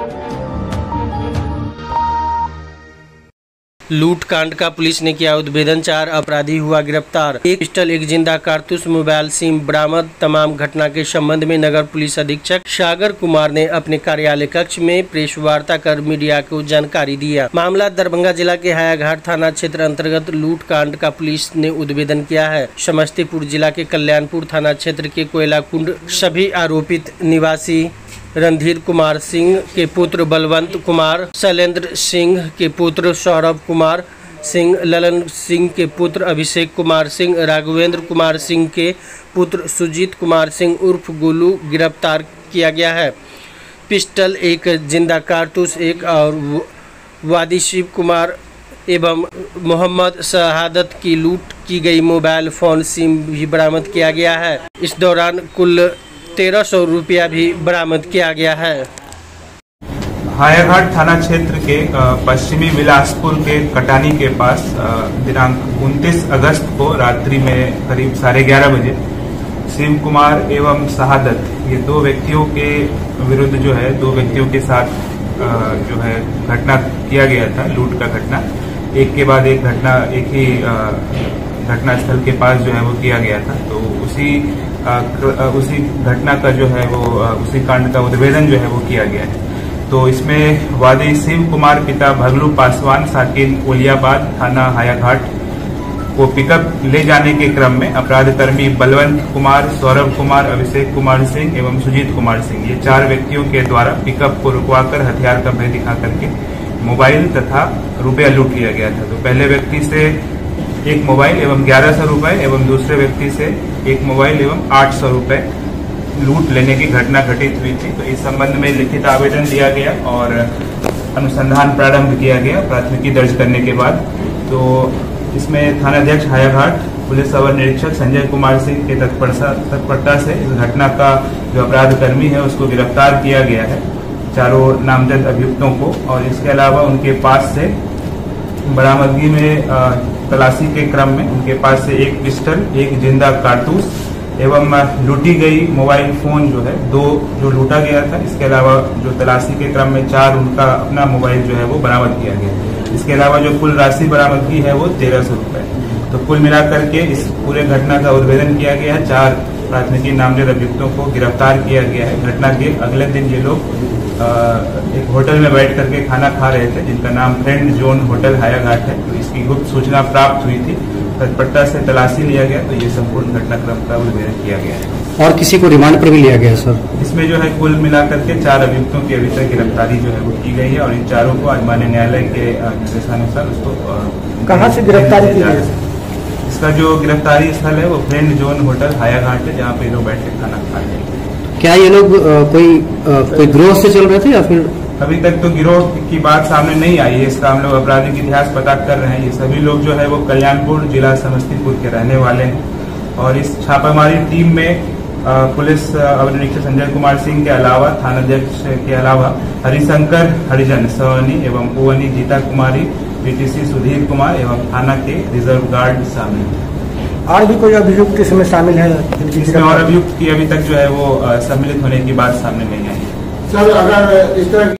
लूट कांड का पुलिस ने किया उद्भेदन, 4 अपराधी हुआ गिरफ्तार। एक पिस्टल, एक जिंदा कारतूस, मोबाइल सिम बरामद। तमाम घटना के संबंध में नगर पुलिस अधीक्षक सागर कुमार ने अपने कार्यालय कक्ष में प्रेस वार्ता कर मीडिया को जानकारी दिया। मामला दरभंगा जिला के हायाघाट थाना क्षेत्र अंतर्गत लूट कांड का पुलिस ने उद्भेदन किया है। समस्तीपुर जिला के कल्याणपुर थाना क्षेत्र के कोयला कुंड सभी आरोपित निवासी रणधीर कुमार सिंह के पुत्र बलवंत कुमार, शैलेंद्र सिंह के पुत्र सौरभ कुमार सिंह, ललन सिंह के पुत्र अभिषेक कुमार सिंह, राघवेंद्र कुमार सिंह के पुत्र सुजीत कुमार सिंह उर्फ गोलू गिरफ्तार किया गया है। पिस्टल, एक जिंदा कारतूस, एक और वादी शिव कुमार एवं मोहम्मद शहादत की लूट की गई मोबाइल फोन सिम भी बरामद किया गया है। इस दौरान कुल 1300 रुपया भी बरामद किया गया है। हायाघाट थाना क्षेत्र के पश्चिमी बिलासपुर के कटानी के पास दिनांक 29 अगस्त को रात्रि में करीब 11:30 बजे शिव कुमार एवं शहादत, ये 2 व्यक्तियों के विरुद्ध जो है 2 व्यक्तियों के साथ जो है घटना किया गया था, लूट का घटना। एक के बाद एक घटना एक ही घटना स्थल के पास जो है वो किया गया था। तो उसी घटना का जो है वो उसी कांड का उद्भेदन जो है वो किया गया है। तो इसमें वादी शिव कुमार पिता भगलू पासवान साकिन ओलियाबाद थाना हायाघाट को पिकअप ले जाने के क्रम में अपराधकर्मी बलवंत कुमार, सौरभ कुमार, अभिषेक कुमार सिंह एवं सुजीत कुमार सिंह, ये 4 व्यक्तियों के द्वारा पिकअप को रुकवाकर हथियार का भय दिखा करके मोबाइल तथा रुपया लूट लिया गया था। तो पहले व्यक्ति से एक मोबाइल एवं 1100 रुपए एवं दूसरे व्यक्ति से एक मोबाइल एवं 800 रुपए लूट लेने की घटना घटित हुई थी। तो इस संबंध में लिखित आवेदन दिया गया और अनुसंधान प्रारंभ किया गया प्राथमिकी दर्ज करने के बाद। तो इसमें थानाध्यक्ष हायाघाट पुलिस अवर निरीक्षक संजय कुमार सिंह के तत्परता से इस घटना का जो अपराधकर्मी है उसको गिरफ्तार किया गया है, चारों नामजद अभियुक्तों को। और इसके अलावा उनके पास से बरामदगी में तलाशी के क्रम में उनके पास से एक पिस्टल, एक जिंदा कारतूस एवं लूटी गई मोबाइल फोन जो है 2 जो लूटा गया था। इसके अलावा जो तलाशी के क्रम में 4 उनका अपना मोबाइल जो है वो बरामद किया गया। इसके अलावा जो कुल राशि बरामद की है वो 1300 रुपए। तो कुल मिलाकर के इस पूरे घटना का उद्भेदन किया गया है। 4 प्राथमिकी नामजद अभियुक्तों को गिरफ्तार किया गया है। घटना के अगले दिन ये लोग एक होटल में बैठ करके खाना खा रहे थे, जिनका नाम फ्रेंड जोन होटल हायाघाट है। तो इसकी गुप्त सूचना प्राप्त हुई थी, तत्परता से तलाशी लिया गया। तो ये संपूर्ण घटनाक्रम का उद्भेदन किया गया है। और किसी को रिमांड पर भी लिया गया सर? इसमें जो है कुल मिलाकर के 4 अभियुक्तों की अभी तक गिरफ्तारी जो है वो की गई है और इन चारों को आज माननीय न्यायालय के निर्देशानुसार उसको कहाँ से गिरफ्तारी की गई? इसका जो गिरफ्तारी स्थल है वो फ्रेंड जोन होटल हायाघाट है, जहाँ पे लोग बैठ के खाना खा रहे हैं। क्या ये लोग कोई गिरोह से चल रहे थे या फिर? अभी तक तो गिरोह की बात सामने नहीं आई है। इसका हम लोग आपराधिक इतिहास पता कर रहे हैं। ये सभी लोग जो है वो कल्याणपुर जिला समस्तीपुर के रहने वाले हैं। और इस छापामारी टीम में पुलिस अवर निरीक्षक संजय कुमार सिंह के अलावा, थानाध्यक्ष के अलावा हरिशंकर हरिजन सवनी एवं ओवनी गीता कुमारी, पीटीसी सुधीर कुमार एवं थाना के रिजर्व गार्ड शामिल हैं। और भी कोई अभियुक्त इसमें शामिल है? इसमें और अभियुक्त की अभी तक जो है वो सम्मिलित होने की बात सामने नहीं आई है। सर, अगर इस तरह